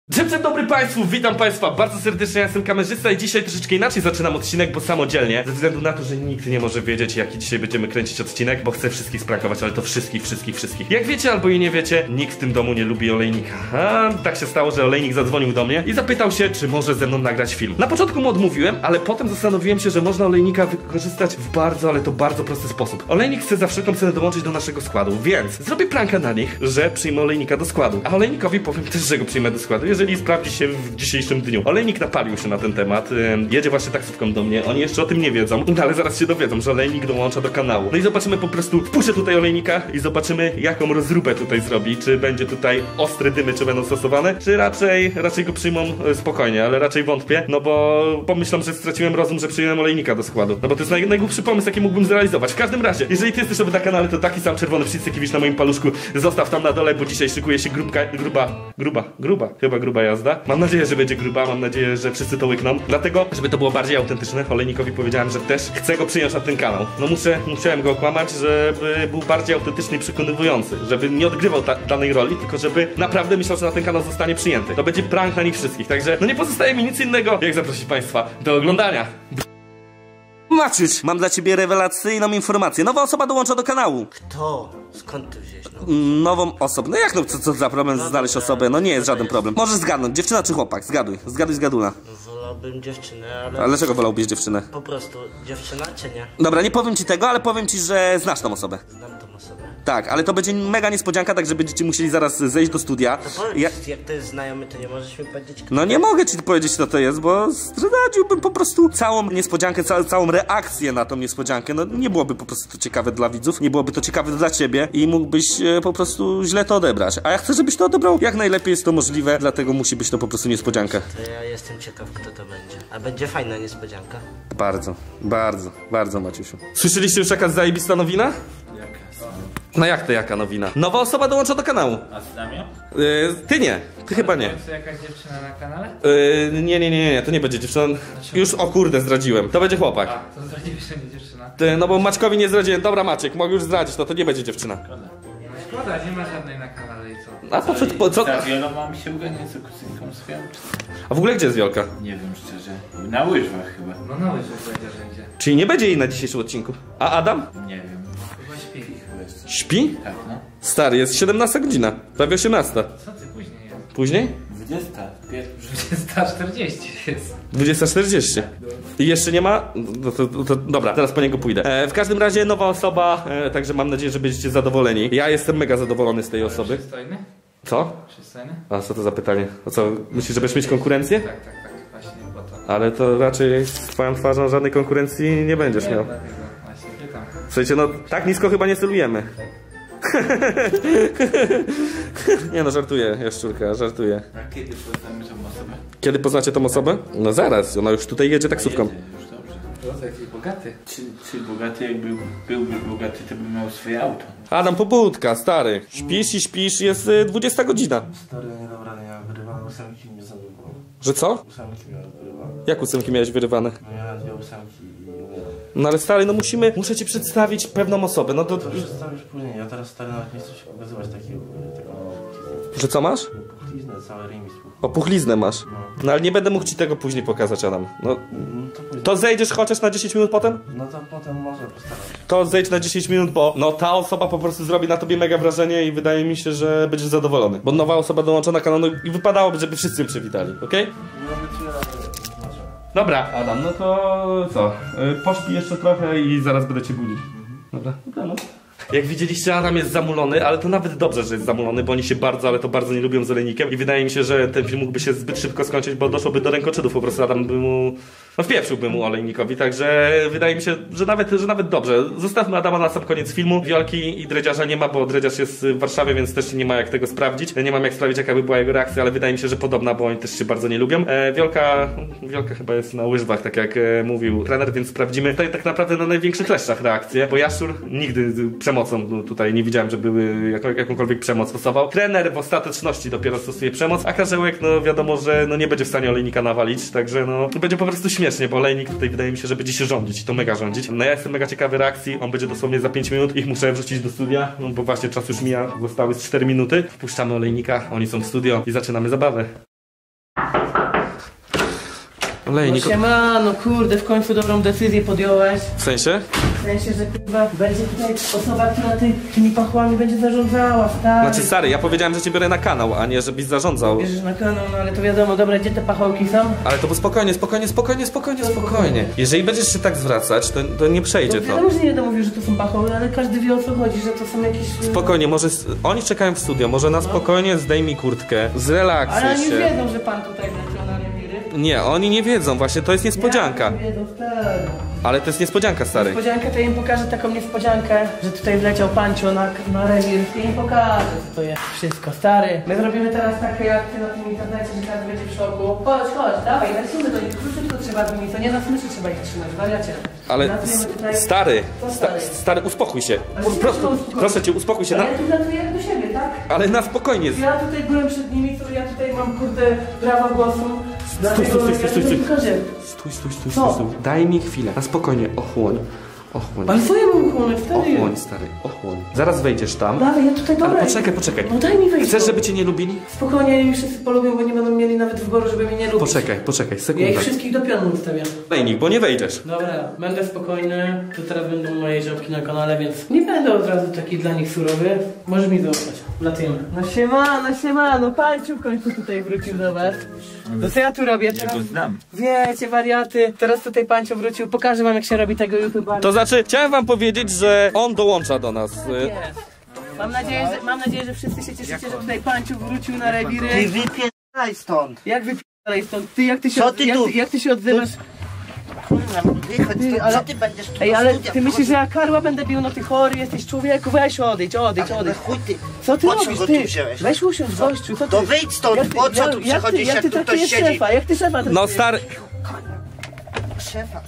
Dzień dobry Państwu, witam Państwa bardzo serdecznie, ja jestem kamerzysta i dzisiaj troszeczkę inaczej zaczynam odcinek, bo samodzielnie. Ze względu na to, że nikt nie może wiedzieć, jaki dzisiaj będziemy kręcić odcinek, bo chcę wszystkich sprankować, ale to wszystkich. Jak wiecie albo i nie wiecie, nikt w tym domu nie lubi olejnika. A tak się stało, że olejnik zadzwonił do mnie i zapytał się, czy może ze mną nagrać film. Na początku mu odmówiłem, ale potem zastanowiłem się, że można olejnika wykorzystać w bardzo, ale to bardzo prosty sposób. Olejnik chce za wszelką cenę dołączyć do naszego składu, więc zrobię pranka na nich, że przyjmę olejnika do składu. A olejnikowi powiem też, że go przyjmę do składu, jeżeli sprawdzi się w dzisiejszym dniu. Olejnik napalił się na ten temat, jedzie właśnie taksówką do mnie, oni jeszcze o tym nie wiedzą, ale zaraz się dowiedzą, że olejnik dołącza do kanału. No i zobaczymy po prostu, wpuszczę tutaj olejnika i zobaczymy, jaką rozróbę tutaj zrobi, czy będzie tutaj ostre dymy, czy będą stosowane, czy raczej go przyjmą spokojnie, ale raczej wątpię, no bo pomyślą, że straciłem rozum, że przyjąłem olejnika do składu, no bo to jest najgłupszy pomysł, jaki mógłbym zrealizować. W każdym razie, jeżeli ty jesteś nowy na kanale, to taki sam czerwony przycisk, jaki widzisz na moim paluszku, zostaw tam na dole, bo dzisiaj szykuje się gruba jazda. Mam nadzieję, że będzie gruba, mam nadzieję, że wszyscy to łykną. Dlatego, żeby to było bardziej autentyczne, olejnikowi powiedziałem, że też chcę go przyjąć na ten kanał. No musiałem go okłamać, żeby był bardziej autentyczny i przekonywujący, żeby nie odgrywał danej roli, tylko żeby naprawdę myślał, że na ten kanał zostanie przyjęty. To będzie prank na nich wszystkich, także no nie pozostaje mi nic innego, jak zaprosić Państwa do oglądania. Maciuś, mam dla ciebie rewelacyjną informację. Nowa osoba dołącza do kanału. Kto? Skąd ty wziąłeś nową osobę? No jak no, co za problem znaleźć osobę? No nie jest żaden problem. Możesz zgadnąć, dziewczyna czy chłopak? Zgaduj. Wolałbym dziewczynę, ale... Ale dlaczego wolałbyś dziewczynę? Po prostu dziewczyna czy nie? Dobra, nie powiem ci tego, ale powiem ci, że znasz tą osobę. Znam tą osobę. Tak, ale to będzie mega niespodzianka, tak że będziecie musieli zaraz zejść do studia. To powiedz, jak to jest znajomy, to nie możesz mi powiedzieć, kto... No nie mogę ci powiedzieć, kto to jest, bo zdradziłbym po prostu całą niespodziankę, całą reakcję na tą niespodziankę. No nie byłoby po prostu to ciekawe dla widzów, nie byłoby to ciekawe dla ciebie i mógłbyś po prostu źle to odebrać. A ja chcę, żebyś to odebrał jak najlepiej jest to możliwe, dlatego musi być to po prostu niespodzianka. To ja jestem ciekaw, kto to będzie. A będzie fajna niespodzianka? Bardzo, Maciusiu. Słyszeliście już jaka zajebista nowina? No jak to jaka nowina? Nowa osoba dołącza do kanału. A znam ją? Ty nie. Ty chyba nie. To jakaś dziewczyna na kanale? Nie, to nie będzie dziewczyna. Już o kurde zdradziłem. To będzie chłopak. A, to zdradziłeś, że nie dziewczyna. No bo Maćkowi nie zdradziłem. Dobra Maciek, mogę już zdradzić, to nie będzie dziewczyna. Szkoda, nie ma żadnej na kanale i co? A co? Ta Wiola ma mi się uganiać z kuzynką swoją? A w ogóle gdzie jest Wiolka? Nie wiem szczerze. Na łyżwach chyba. No na łyżwach będzie, że idzie. Czyli nie będzie jej na dzisiejszym odcinku. A Adam? Nie wiem. Chyba śpi. Śpi? Tak, no. Stary, jest 17 godzina. Prawie 18. Co ty później jest? Później? 20:40 jest. 20:40. I jeszcze nie ma? Dobra, teraz po niego pójdę. W każdym razie nowa osoba, także mam nadzieję, że będziecie zadowoleni. Ja jestem mega zadowolony z tej osoby. Przystojny? Co? Przystojny? A co to za pytanie? O co, myślisz, że będziesz mieć konkurencję? Tak, właśnie po to. Ale to raczej z twoją twarzą żadnej konkurencji nie będziesz miał. Dlatego właśnie pytam. W sensie, no tak nisko chyba nie celujemy. Nie no, żartuję, jaszczurka, żartuję. A kiedy poznamy tą osobę? Kiedy poznacie tą osobę? No zaraz, ona już tutaj jedzie taksówką. Już dobrze. To jakiś bogaty. Czy bogaty, jak byłby bogaty, to by miał swoje auto. Adam, pobudka, stary. Śpisz, jest 20 godzina. Stary, nie dobra, ja wyrywałem ósemki, mnie zabiło. Że co? Ósemki miałem wyrywane. Jak ósemki miałeś wyrywane? No miałem dwie ósemki i umieram. No ale stary, no muszę ci przedstawić pewną osobę, no to... To przedstawisz później, ja teraz stary nawet nie chcę się pokazywać takiego... Że co masz? Puchliznę, cały remis. O, puchliznę masz. No ale nie będę mógł ci tego później pokazać, Adam. No, to zejdziesz chociaż na 10 minut potem? No to potem może postarać. To zejdź na 10 minut, bo no ta osoba po prostu zrobi na tobie mega wrażenie i wydaje mi się, że będziesz zadowolony. Bo nowa osoba dołącza na kanał, no i wypadałoby, żeby wszyscy ją przywitali, okej? Nie obiecuję, ale może. Dobra, Adam, no to co? Pośpij jeszcze trochę i zaraz będę cię budzić. Dobra, no. Jak widzieliście, Adam jest zamulony, ale to nawet dobrze, że jest zamulony, bo oni się bardzo, ale to bardzo nie lubią z olejnikiem i wydaje mi się, że ten film mógłby się zbyt szybko skończyć, bo doszłoby do rękoczynów, po prostu Adam by mu... No wpieprzyłby mu olejnikowi, także wydaje mi się, że nawet dobrze. Zostawmy Adama na sam koniec filmu. Wiolki i Dredziarza nie ma, bo Dredziarz jest w Warszawie, więc też nie ma jak tego sprawdzić. Nie mam jak sprawdzić, jaka by była jego reakcja, ale wydaje mi się, że podobna, bo oni też się bardzo nie lubią. Wiolka chyba jest na łyżwach, tak jak mówił trener, więc sprawdzimy tutaj tak naprawdę na największych leszczach reakcję, bo Jaszczur nigdy przemocą tutaj nie widziałem, żeby jakąkolwiek przemoc stosował. Trener w ostateczności dopiero stosuje przemoc, a Karzełek, no wiadomo, że no nie będzie w stanie olejnika nawalić, także no będzie po prostu śmiesznie, bo olejnik tutaj wydaje mi się, że będzie się rządzić i to mega rządzić. No ja jestem mega ciekawy reakcji, on będzie dosłownie za 5 minut, ich muszę wrzucić do studia, no bo właśnie czas już mija, zostały z 4 minuty. Wpuszczamy olejnika, oni są w studio i zaczynamy zabawę. Olejnik. No siemano, kurde, w końcu dobrą decyzję podjąłeś. W sensie? W sensie, że kurwa będzie tutaj osoba, która tymi pachłami będzie zarządzała, stary. Znaczy stary, ja powiedziałem, że cię biorę na kanał, a nie żebyś zarządzał. Bierzesz na kanał, no ale to wiadomo, dobra, gdzie te pachołki są? Ale to było spokojnie. Jeżeli będziesz się tak zwracać, to nie przejdzie No, to. wiadomo, że nie będę mówił, że to są pachoły, ale każdy wie o co chodzi, że to są jakieś... Spokojnie, może oni czekają w studio, może na spokojnie zdejmij kurtkę, zrelaksuj Ale oni się. wiedzą, że pan tutaj leciał na rewiry. Nie, oni nie wiedzą, właśnie to jest niespodzianka. Jak nie wiedzą, stary. Ale to jest niespodzianka, stary. Niespodziankę to im pokażę taką niespodziankę, że tutaj wleciał Pancio na rewir i im pokażę, co to jest wszystko, stary. My zrobimy teraz takie akty na tym internecie, że każdy będzie w szoku. Chodź, dawaj, lecimy do nich, króciutko trzeba do nich, to nie na smyczy trzeba ich trzymać, wariacie. Ale Latujemy tutaj... stary, Co stary? stary, uspokój się. Ale się uspokój. Proszę cię, uspokój się. Ale ja tu latuję jak do siebie, tak? Ale na spokojnie. Ja tutaj byłem przed nimi, to ja tutaj mam kurde prawa głosu. Stój. Co? Daj mi chwilę, na spokojnie, ochłoń. Ale co ja mam uchłonąć wtedy? Ochłoń, stary, ochłoń. Zaraz wejdziesz tam. Dawaj, ja tutaj dobra. Ale poczekaj. No daj mi wejść. Chcesz, żeby cię nie lubili? Spokojnie, już wszyscy polubią, bo nie będą mieli nawet wyboru, żeby mnie nie lubić. Poczekaj, Ja sekundę. ich wszystkich do pionu ustawiam. Lejnik, bo nie wejdziesz. Dobra, będę spokojny. To teraz będą moje ziomki na kanale, więc nie będę od razu taki dla nich surowy. Możesz mi zaufać. Latujemy. No siemano, Panciu w końcu tutaj wrócił do was. To co ja tu robię teraz? Ja go znam. Wiecie, wariaty. Teraz tutaj Pancio wrócił. Pokażę wam, jak się robi tego YouTube'a. To znaczy, chciałem wam powiedzieć, że on dołącza do nas. Jest. Mam nadzieję, że wszyscy się cieszycie, że tutaj Panciu wrócił na rewiry. Ty wypierdalaj stąd! Jak wypierdalaj stąd? Ty, jak ty się, Co ty tu? jak ty się odzywasz? Kurwa, wychodź Ty, stąd, ale- co ty będziesz tu Ej, do ale studia ty myślisz, że wchodził? ja karła będę bił, no ty chory jesteś człowieku, weź odejdź. Ale chuj ty, Co ty po co robisz, go ty? tu wziąłeś? Weź usiądź, gościu, co ty? To wyjdź stąd, po co tu przychodzisz, jak tu ktoś traktujesz siedzi? szefa, jak ty szefa No traktujesz? stary, Szefa.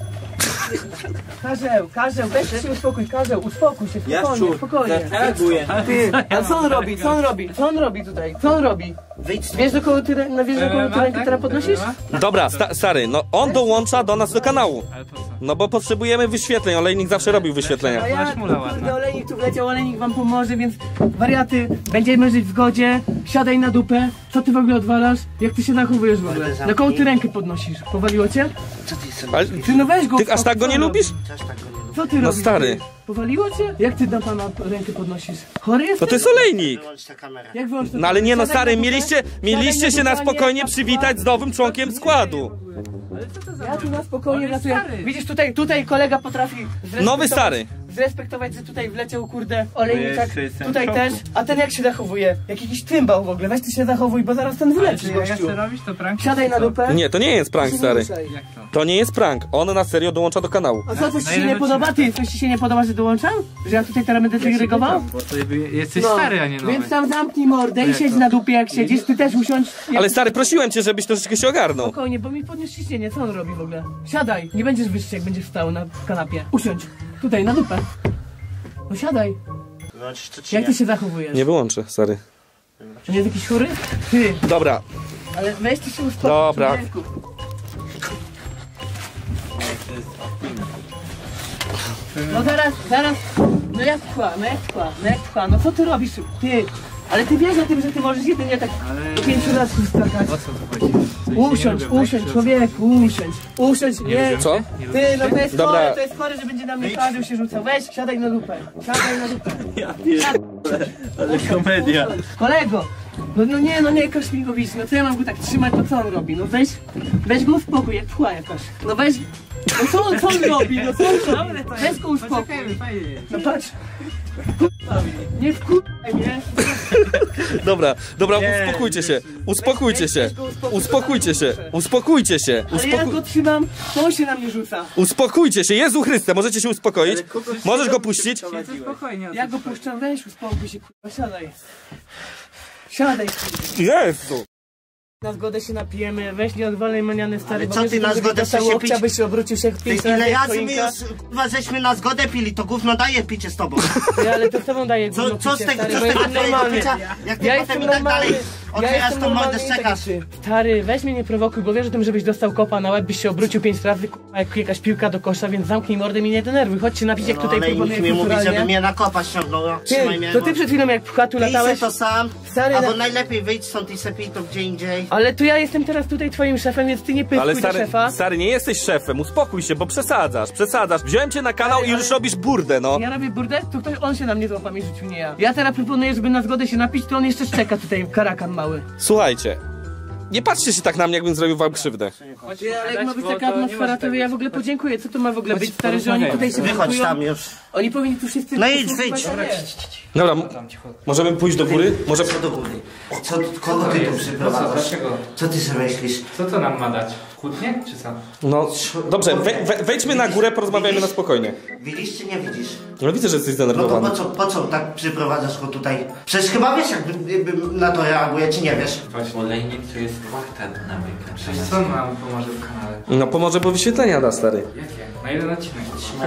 Karzeł, weź się uspokój, uspokój się, spokojnie. Reaguję. Ty, a co on robi tutaj? Co on robi? Wyjdź stąd. Wiesz, do kogo ty rękę teraz podnosisz? dobra, stary, no on dołącza do nas do kanału. No bo potrzebujemy wyświetleń, Olejnik zawsze robił wyświetlenia. A ja, kurde, olejnik tu wleciał, olejnik wam pomoże, więc wariaty, będziemy żyć w zgodzie, siadaj na dupę. Co ty w ogóle odwalasz? Jak ty się zachowujesz w ogóle? Do kogo ty rękę podnosisz? Powaliło cię? Co ty sobie Ale Ty no weź go. ty aż tak go nie lubisz? Też tak go nie lubię. Co ty No robisz? stary. Powaliło cię? Jak ty do pana rękę podnosisz? Chory jesteś? No to jest Olejnik. Wyłącz tę kamerę. Jak wyłącz to? No ale nie no Siadaj stary, na dupę, mieliście siadaj się na dupę, spokojnie nie, przywitać z nowym członkiem składu. Ja tu na spokojnie ratuję. Widzisz, tutaj kolega potrafi Nowy stary. zrespektować, że tutaj wleciał, kurde, olejniczak, jeszcze jestem tutaj w szoku. też. A ten jak się zachowuje? Jak jakiś tymbał w ogóle. Weź ty się zachowuj, bo zaraz ten wyleci, gościu. robić to prank? Siadaj na dupę. Nie, to nie jest prank, stary. Ruszaj. Jak to? To nie jest prank, on na serio dołącza do kanału. A co, coś ci się ile nie by podoba? Ty, coś ci się nie podoba, że dołączam? Że ja tutaj teraz będę segregował? Bo to jesteś stary, a nie nowy. Więc tam zamknij mordę i siedź na dupie jak siedzisz, ty też usiądź. Ale stary, prosiłem cię, żebyś troszeczkę się ogarnął. Spokojnie, bo mi podniósł ciśnienie, co on robi w ogóle? Siadaj, nie będziesz wyższy jak będziesz stał na kanapie. Usiądź, tutaj, na dupę. No siadaj, Wyłączysz to czy jak nie? ty się zachowujesz? Nie wyłączę, stary. To nie jest jakiś chory? Ty, Dobra, ale weź ty się uspokój. Dobra. człowieku. No zaraz, no jak tchła, no co ty robisz? Ty, ale ty wiesz o tym, że ty możesz jedynie tak 5 razy skakać. O co tu chodzi? Usiądź, człowieku, usiądź, nie. co? Ty, no to jest Dobra. chore, że będzie na mnie każdy się rzucał. Weź, siadaj na dupę. Ale komedia. Kolego, no nie każ mi go bić, no to ja mam go tak trzymać, to co on robi? No weź go uspokój, jak tchła jakaś. No weź, no co on robi, no co on robi? Weź go uspokój. No patrz. Nie wkurwaj mnie. Dobra, uspokójcie się. Ale ja go trzymam, to on się na mnie rzuca. Uspokójcie się, Jezu Chryste, możecie się uspokoić? Możesz go puścić? Spokojnie. Ja go puszczam, weź uspokój się, kurwa, siadaj. Siadaj, Jezu! na zgodę się napijemy, weź nie odwalaj maniany stary, Ale bo co wiesz, ty że na gdyby zgodę dostał chcesz się łokcia, pić? byś się obrócił się Ty, 5 ile razy jak razy my choinka. już kurwa żeśmy na zgodę pili, to gówno daje picie z tobą. Ty, ale to z tobą daje gówno Co z picie, tego, stary, co bo z tego jestem twojego normalny. picia? Jak ty Ja potem jestem i tak dalej normalny. Okej, a z tą mordę czekasz. Stary, weź mnie nie prowokuj, bo wiesz o tym, żebyś dostał kopa na łeb, byś się obrócił 5 razy, jak jakaś piłka do kosza, więc zamknij mordę i nie denerwuj. Chodź się napić, jak No, tutaj ale nikt proponuję mi mówi, kulturalnie. żeby mnie na kopa ściągnął. Trzymaj mnie. To ty przed chwilą jak pcha tu latałeś. Pij to sam, Stary, albo na- najlepiej wyjdź stąd i se pij to gdzie indziej. Ale to ja jestem teraz tutaj twoim szefem, więc ty nie Ale pytkuj do szefa. stary, nie jesteś szefem, uspokój się, bo przesadzasz. Wziąłem cię na kanał i już robisz burdę, no. Ja robię burdę, to ktoś on się na mnie złapał i rzucił, nie ja. Ja teraz proponuję, żeby na zgodę się napić, to on jeszcze szczeka tutaj, karakan mały. Słuchajcie, nie patrzcie się tak na mnie, jakbym zrobił wam krzywdę. Ale jak ma być taka atmosfera, to ja w ogóle podziękuję. Co to ma w ogóle być, stary, że oni tutaj się Wychodź blokują? tam już. Oni powinni tu wszyscy... No idź, wyjdź. Dobra, możemy pójść do góry? Może... Co do góry? Kogo ty tu przyprowadzasz? Dlaczego? Co ty sobie myślisz? Co to nam ma dać? Kłótnie czy co? No, dobrze, wejdźmy na górę, porozmawiajmy na spokojnie. Widzisz czy nie widzisz? No widzę, że jesteś No to zdenerwowany. po co tak przyprowadzasz go tutaj? Przecież chyba wiesz jak na to reaguje, czy nie wiesz? Olejnik to jest płachta na wykręcenie. Przecież co nam pomoże w kanale? No pomoże, bo wyświetlenia da, stary. Jakie? Na jeden odcinek.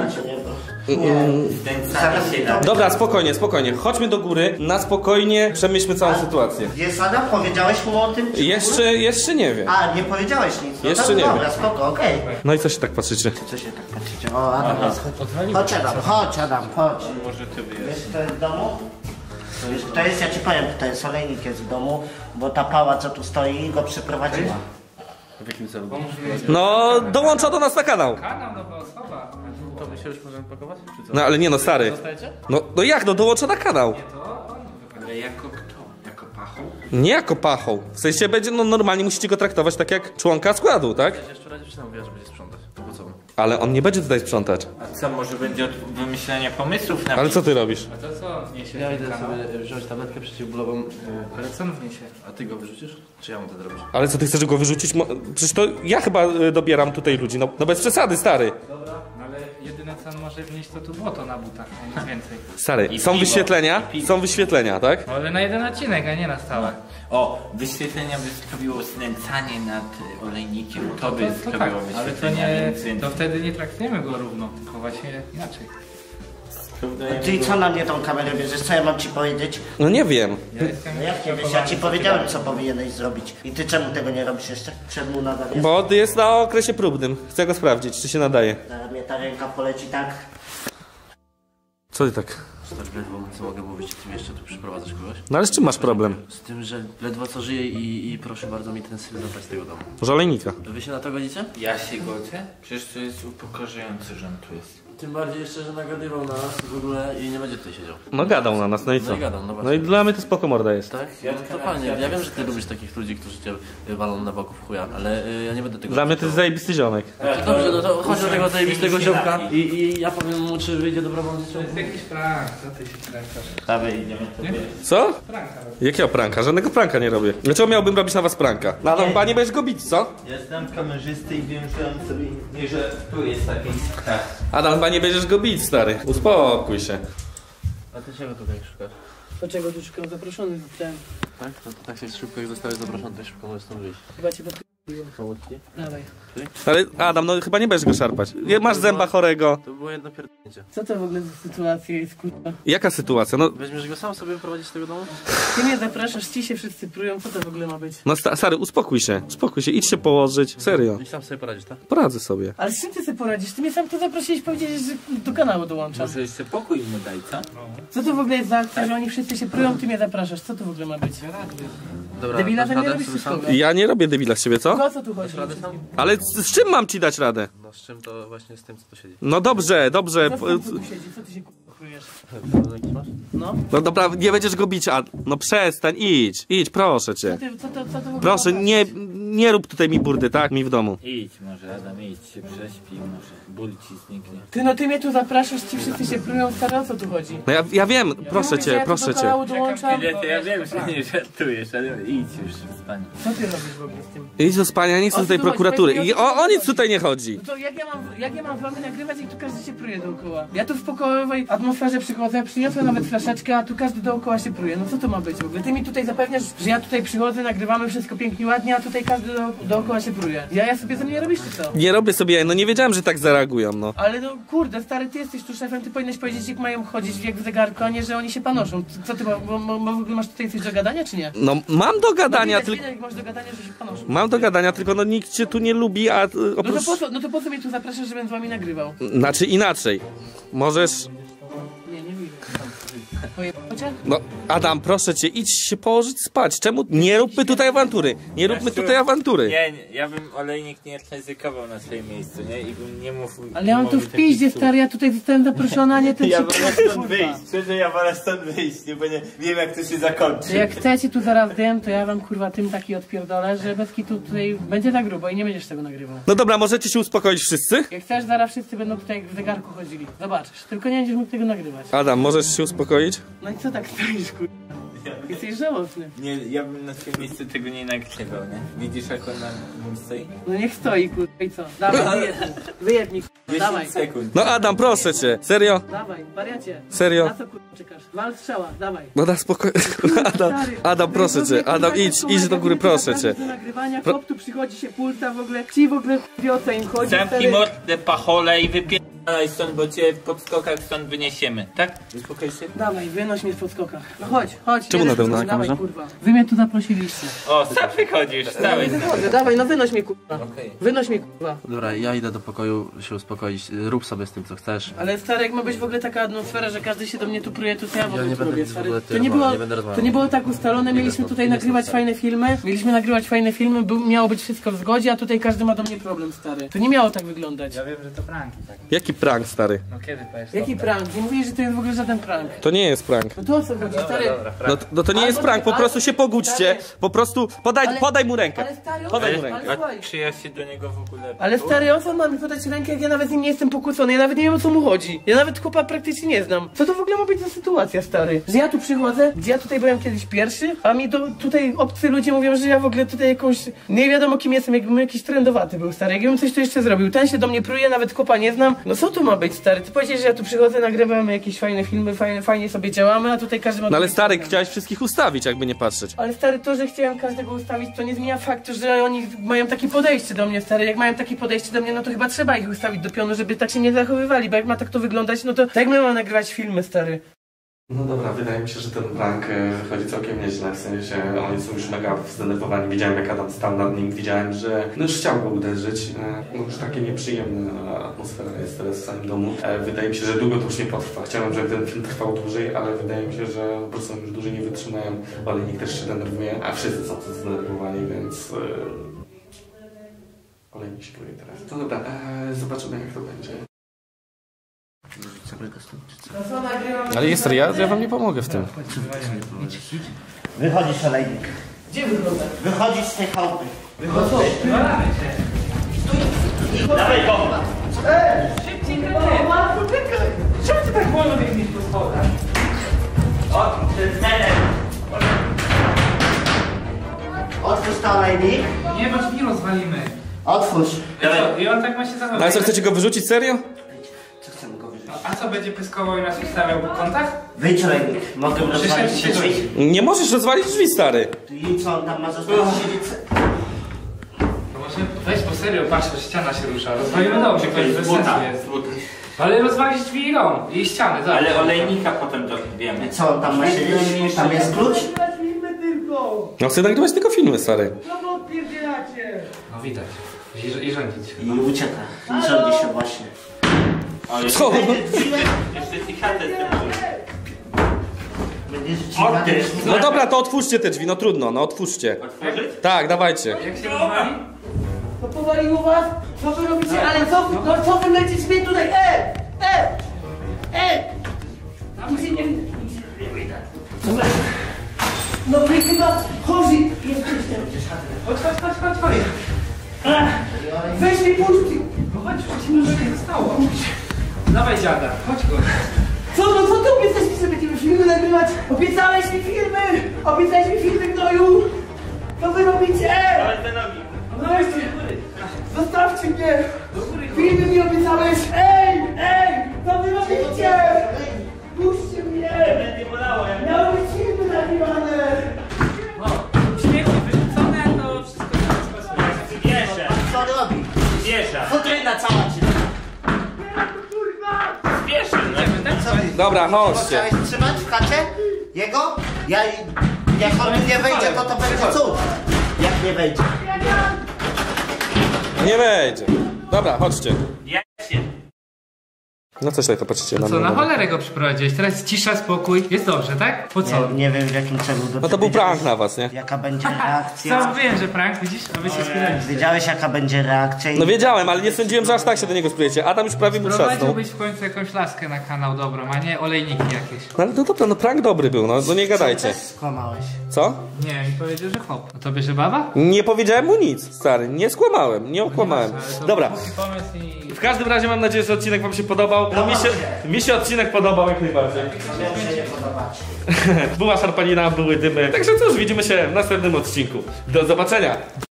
Zaraz Dobra, spokojnie. Chodźmy do góry, na spokojnie przemyślmy całą sytuację. Jest Adam? Powiedziałeś mu o tym? czy Jeszcze nie wiem. A, nie powiedziałeś nic. No Jeszcze to, nie dobra, wiem. spoko, okej. No i co się tak patrzycie? Co się tak patrzycie? O, Adam jest. Chodź Adam, chodź. Może ty wiesz. Wiesz kto jest w domu? To jest, ja ci powiem, to jest olejnik jest w domu, bo ta pała co tu stoi go przyprowadziła. W jakim celu? No, dołącza do nas na kanał. Kanał, nowa osoba. To my się już możemy pakować? Czy co? No ale nie no, stary. No jak, no dołącza na kanał. Ale jako kto? Jako pachoł? Nie jako pachoł. W sensie będzie, no normalnie musicie go traktować tak jak członka składu, tak? Ja jeszcze razie dziewczyna mówiła, że będzie sprzątać. To po co? Ale on nie będzie tutaj sprzątać. A co, może będzie od wymyślenia pomysłów na Ale co ty robisz? A to co wniesie Ja ten idę kanał? sobie wziąć tabletkę przeciwbólową. Ale co on wniesie? A ty go wyrzucisz? Czy ja mam to zrobić? Ale co ty chcesz go wyrzucić? Przecież to ja chyba dobieram tutaj ludzi. No bez przesady, stary. No ale jedyne co on może wnieść to tu błoto na butach, a nic więcej. Stary, I są piwo. wyświetlenia? I piwo. Są wyświetlenia, tak? No ale na jeden odcinek, a nie na stałe. O, wyświetlenia by sprawiło znęcanie nad olejnikiem. To by To tak, sprawiło ale to wyświetlenia, nie, więc to wtedy nie traktujemy go równo, tylko właśnie inaczej. Ty co na mnie tą kamerę bierzesz? Co ja mam ci powiedzieć? No nie wiem. Ja jestem No jak nie wiesz, ja ci powiedziałem co powinieneś zrobić. I ty czemu tego nie robisz jeszcze? Przed mu nadal jest? Bo jest na okresie próbnym. Chcę go sprawdzić, czy się nadaje. Zaraz mnie ta ręka poleci tak. Co ty tak? Tak ledwo co mogę mówić, ty mi jeszcze tu przyprowadzasz kogoś? No ale z czym masz problem? Z tym, że ledwo co żyję i proszę bardzo mi ten styl zabrać z tego domu. Może olejnika. Wy się na to godzicie? ja się godzę? Przecież to jest upokarzające, że on tu jest. Tym bardziej jeszcze, że nagadywał nas w ogóle i nie będzie tutaj siedział. No gadał na nas, no i co? No i gadał, no No właśnie. i dla mnie to spoko morda jest. Tak? Ja to fajnie. Ja wiem, że ty lubisz takich ludzi, którzy cię walą na boku w chuja, ale ja nie będę tego... Dla mnie to jest zajebisty ziomek. Dobrze, no to chodź do tego zajebistego ziomka i ja powiem mu, czy wyjdzie dobrowolnie, czy... To jest jakiś prank, co ty się prankasz? Dawaj, idziemy sobie. Co? Pranka. Jakiego pranka? Żadnego pranka nie robię. Dlaczego miałbym robić na was pranka? No to chyba nie będziesz go bić, co? Ja znam kamerzysty i wiem, że on sobie nie, że tu jest taki strach. Adam, chyba nie będziesz go bić, stary. Uspokój się. A ty czego tutaj szukasz? Dlaczego tu szukam zaproszony? Ten. Tak? No to tak się szybko jak zostałeś zaproszony, to szybko możesz stąd wyjść. Chyba cię podpiłem. Pomóc ci? Dawaj. Ale Adam, no chyba nie będziesz go szarpać. Masz zęba chorego. To było jedno pierdolnięcie. Co to w ogóle za sytuacja jest, kurwa? Jaka sytuacja? No, Weźmiesz go sam sobie wyprowadzić z tego domu? Ty mnie zapraszasz, ci się wszyscy prują, co to w ogóle ma być? no stary, uspokój się. Idź się położyć. Serio. I sam sobie poradzisz, tak? Poradzę sobie. Ale z czym ty sobie poradzisz? Ty mnie sam tu zaprosiłeś, powiedziałeś, że do kanału dołączam. Może jeszcze pokój mu daj, co? Co to w ogóle jest za akcja, że oni wszyscy się prują, ty mnie zapraszasz? Co to w ogóle ma być? Dobra, Debila dasz to nie radę robisz sobie sam? wszystko. Ja nie robię debila z siebie, co? O co tu chodzi? Radę sam? Ale z czym mam ci dać radę? No z czym to właśnie z tym, co tu siedzi. No dobrze. Co ty tu siedzi? Co ty się krujesz? Jakiś masz? No? No dobra, nie będziesz go bić, a... No przestań, idź, proszę cię. Co to w ogóle Proszę, ma nie rób tutaj mi burdy, tak? Mi w domu. Idź może, Adam, idź się prześpij, może ból ci zniknie. Ty no ty mnie tu zapraszasz, ci wszyscy się prują, stary, o co tu chodzi? No ja wiem, proszę Mówisz, że cię, ja tu proszę do cię. kanału dołączam? To ja wiem, że nie żartujesz, ale idź już w spanie. Co ty robisz w ogóle z tym? Idź do spania, nie chcę O co tutaj tu chodzi? prokuratury. Powiedz mi, O nic tutaj nie chodzi. No to jak ja mam z wami nagrywać, jak tu każdy się pruje dookoła? Ja tu w pokojowej atmosferze przychodzę, przyniosłem nawet flaszeczkę, a tu każdy dookoła się pruje. No co to ma być w ogóle? Ty mi tutaj zapewniasz, że ja tutaj przychodzę, nagrywamy wszystko pięknie, ładnie, a tutaj każdy każdy dookoła się pruje. Ja sobie ze mnie nie robisz, czy co? Nie robię sobie, no nie wiedziałem, że tak zareagują, no. Ale no kurde, stary, ty jesteś tu szefem, ty powinieneś powiedzieć, jak mają chodzić jak w zegarku, a nie, że oni się panoszą. Co ty, bo w ogóle masz tutaj coś do gadania, czy nie? No mam do gadania, No, tylko... jak masz do gadania, że się panoszą. Mam do gadania, tylko no nikt cię tu nie lubi, a oprócz... No to po co mnie tu zapraszasz, żebym z wami nagrywał? Znaczy inaczej. Możesz... Nie widzę. Pojebało cię? No, Adam, proszę cię, idź się położyć spać. Czemu? Nie róbmy tutaj awantury. Nie róbmy tutaj awantury. Nie, ja bym olejnik nie ryzykował na swoim miejscu, nie? I bym nie mówił... Ale ja mam to w piździe, stary, ja tutaj zostałem zaproszona, nie ten Ja się wolę stąd wyjść, szczerze ja wolę stąd wyjść, nie, bo nie wiem jak to się zakończy. Jak chcecie tu zaraz dym, to ja wam kurwa tym taki odpierdolę, że bez kitu tutaj będzie tak grubo i nie będziesz tego nagrywał. No dobra, możecie się uspokoić wszyscy? Jak chcesz, zaraz wszyscy będą tutaj jak w zegarku chodzili. Zobaczysz, tylko nie będziesz mógł tego nagrywać. Adam, możesz się uspokoić? No i co tak stoisz, kurwa? Jesteś żałosny. Nie, ja bym na swoim miejscu tego nie nagrywał, nie? Widzisz jak on na nim stoi? No niech stoi, kurwa, i co? Dawaj, wyjednij, kurwa, dawaj. 10 sekund. No Adam, proszę cię. Serio? Dawaj, wariacie. Serio? Na co kurwa czekasz? Wal strzała, dawaj. No daj spokój. Adam, proszę cię. Adam, idź do góry, proszę cię. Do nagrywania, chłop tu przychodzi się pulta w ogóle. Ci w ogóle wie o co im chodzi. Zamknij mordę pachole i wypierdalaj stąd, bo cię w podskokach stąd wyniesiemy, tak? Uspokoj się. Dawaj, wynoś mnie w podskokach. No chodź. Czemu nade mną? Dawaj, kurwa. Wy mnie tu zaprosiliście. O, sam wychodzisz, stałeś. Wychodzę, dawaj, no wynoś mnie, kurwa. Okej. Wynoś mnie, kurwa. Dobra, ja idę do pokoju się uspokoić. Rób sobie z tym co chcesz. Ale stary, jak ma być w ogóle taka atmosfera, że każdy się do mnie tu pruje, to co ja w ogóle nie tu będę robię, w stary? ogóle To nie będę rozmawiał. to nie było tak ustalone, mieliśmy tutaj nagrywać fajne filmy, miało być wszystko w zgodzie, a tutaj każdy ma do mnie problem, stary. To nie miało tak wyglądać. Ja wiem, że to pranki, tak. Jaki prank, stary? No kiedy powiesz? Jaki prank? Nie mówię, że to jest w ogóle żaden prank. To nie jest prank. No to o co chodzi, stary? No to nie jest prank, po prostu się pogódźcie. Po prostu podaj mu rękę. Ale stary, Podaj mu ale rękę. słuchaj. Czy ja się do niego w ogóle... Ale stary, o co mam mi podać rękę, jak ja nawet z nim nie jestem pokłócony, ja nawet nie wiem o co mu chodzi. Ja nawet chłopa praktycznie nie znam. Co to w ogóle ma być za sytuacja, stary? Że ja tu przychodzę, gdzie ja tutaj byłem kiedyś pierwszy, a mi tutaj obcy ludzie mówią, że ja w ogóle tutaj jakąś... Nie wiadomo kim jestem, jakbym jakiś trendowaty był, stary. Jakbym coś tu jeszcze zrobił. Ten się do mnie pruje, nawet chłopa nie znam. No co tu ma być, stary? Ty powiedziałeś, że ja tu przychodzę, nagrywamy jakieś fajne filmy, fajnie sobie działamy, a tutaj każdy ma... No ale stary, chciałeś wszystkich ustawić, jakby nie patrzeć. Ale stary, to, że chciałem każdego ustawić, to nie zmienia faktu, że oni mają takie podejście do mnie, stary. Jak mają takie podejście do mnie, no to chyba trzeba ich ustawić do pionu, żeby tak się nie zachowywali, bo jak ma tak to wyglądać, no to jak my mamy nagrywać filmy, stary? No dobra, wydaje mi się, że ten prank wychodzi całkiem nieźle, w sensie oni są już mega zdenerwowani, widziałem jak Adam stał nad nim, widziałem, że no już chciał go uderzyć, no już takie nieprzyjemna atmosfera jest teraz w samym domu. Wydaje mi się, że długo to już nie potrwa, chciałem, żeby ten film trwał dłużej, ale wydaje mi się, że po prostu już dłużej nie wytrzymają, olejnik też się denerwuje, a wszyscy są tu zdenerwowani, więc... Olejnik się próbuje teraz. No dobra, zobaczymy jak to będzie. Ale jest ja wam nie pomogę w tym. Wychodzisz, olejnik. Gdzie wygląda? Wychodzisz z tej chałupy. Dawaj go! Szybciej, czemu ty tak wolno biegniesz po schodach? Otwórz to, olejnik. Nie, bo drzwi rozwalimy. Otwórz. I on tak ma się zachować. Ale co, chcecie go wyrzucić, serio? Co chcemy go wyrzucić? A co, będzie pyskował i nas ustawiał po kątach? Wyjdź, olejnik. Mogę rozwalić te drzwi. Nie możesz rozwalić drzwi, stary. I co on tam ma zostawić? No właśnie, weź po serio, patrz, że ściana się rusza. Rozwalimy dom, że ktoś bez sensu jest. Ale rozwalić drzwi i dom, i ściany, zobacz. Ale olejnika potem to wiemy. Co on tam ma siedzieć? Tam jest klucz? Filmy tylko! No chcę nagrywać tylko filmy, stary. No bo odpierdzielacie! No widać. I rządzić. I ucieka. I rządzi się właśnie. Co? Jeszcze ci chatę zdejmujesz. Będziesz drzwi. No dobra, to otwórzcie te drzwi, no trudno, no otwórzcie. Otworzyć? Tak, dawajcie. Jak się rozwali? To powaliło was? Co wy robicie? Ale co wy lecicie mnie tutaj? Tam się nie widać. No wy chyba chorzy jesteście. Chodź. Weź mi puszki. No chodź, musimy, żeby nie zostało. Dawaj dziada, chodź go. Co ty obiecałeś mi, że będziemy filmy nagrywać? Obiecałeś mi filmy, gnoju! Co wy robicie? Ale te nogi. No weźcie, zostawcie mnie! Filmy mi obiecałeś! Ej! Co wy robicie? Puśćcie mnie! Nie bolało, jak... Miały być filmy nagrywane! No, śmieci wyrzucone, to wszystko zaraz pasuje. Futryna cała ci. Dobra, chodźcie. Chciałeś trzymać w chacie? Jego? Jak on tu nie wejdzie, to będzie cud. Jak nie wejdzie. Nie wejdzie. Dobra, chodźcie. Jedźcie. No coś tutaj to patrzycie na Co, mnie. na cholerę go przyprowadziłeś? Teraz cisza, spokój. Jest dobrze, tak? Po co? Nie wiem w jakim celu. No to był prank na was, nie? Jaka będzie reakcja? Sam wiem, że prank, widzisz? A wy się spieraliście. Wiedziałeś jaka będzie reakcja i... No wiedziałem, ale nie sądziłem, że aż tak się do niego sprujecie. Adam już prawie mu trzasnął. Prowadziłbyś w końcu jakąś laskę na kanał dobrą, a nie olejniki jakieś. No ale no dobra, no prank dobry był, no nie gadajcie. Też skłamałeś. Co? Nie, mi powiedział, że hop. No to bierze baba? Nie powiedziałem mu nic, stary. Nie skłamałem, nie okłamałem. Ale to Dobra. był głupi pomysł i... W każdym razie mam nadzieję, że odcinek wam się podobał. No mi się odcinek podobał jak najbardziej. Wiem, że nie podobacie. Była szarpanina, były dymy. Także cóż, widzimy się w następnym odcinku. Do zobaczenia.